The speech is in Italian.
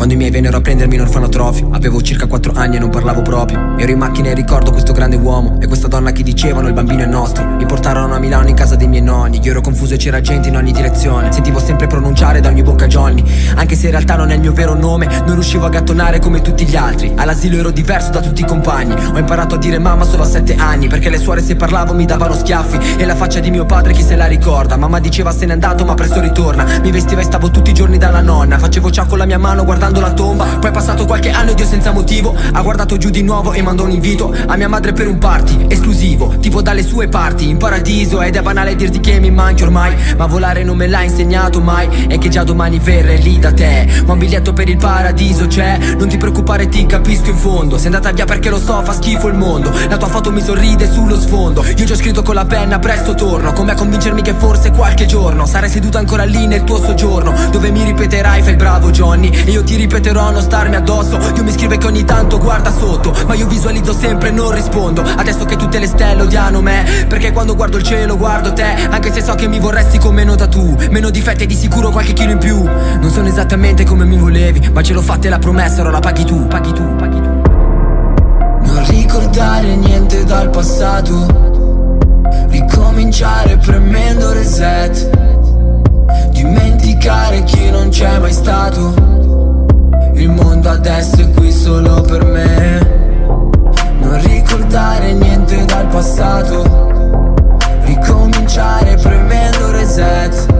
Quando i miei vennero a prendermi in orfanotrofio, avevo circa 4 anni e non parlavo proprio. Ero in macchina e ricordo questo grande uomo e questa donna che dicevano il bambino è nostro. Mi portarono a Milano in casa dei miei nonni. Io ero confuso e c'era gente in ogni direzione. Sentivo sempre pronunciare da ogni bocca Johnny, anche se in realtà non è il mio vero nome. Non riuscivo a gattonare come tutti gli altri. All'asilo ero diverso da tutti i compagni. Ho imparato a dire mamma solo a 7 anni, perché le suore se parlavo mi davano schiaffi. E la faccia di mio padre chi se la ricorda. Mamma diceva se n'è andato ma presto ritorna. Mi vestiva e stavo tutti i giorni dalla nonna. Facevo ciao con la mia mano guardando la tomba. Poi è passato qualche anno ed io senza motivo ha guardato giù di nuovo e mandò un invito a mia madre per un party esclusivo, tipo dalle sue parti in paradiso. Ed è banale dirti che mi manchi ormai, ma volare non me l'ha insegnato mai. E che già domani verrei lì da te. Ho un biglietto per il paradiso c'è, non ti preoccupare ti capisco in fondo. Sei andata via perché lo so fa schifo il mondo. La tua foto mi sorride sullo sfondo. Io già ho scritto con la penna presto torno, come a convincermi che forse qualche giorno sarai seduta ancora lì nel tuo soggiorno, dove mi ripeterai fai il bravo Johnny e io ti ripeterò non starmi addosso. Dio mi scrive che ogni tanto guarda sotto, ma io visualizzo sempre e non rispondo. Adesso che tutte le stelle odiano me, perché quando guardo il cielo guardo te. Anche se so che mi vorresti con meno tatu, meno difetti e di sicuro qualche chilo in più. Non sono esattamente come mi volevi, ma ce l'ho fatta e la promessa ora la paghi tu, paghi tu, paghi tu. Non ricordare niente dal passato, ricominciare premendo reset, dimenticare chi non c'è mai stato. Il mondo adesso è qui solo per me. Non ricordare niente dal passato, ricominciare premendo reset,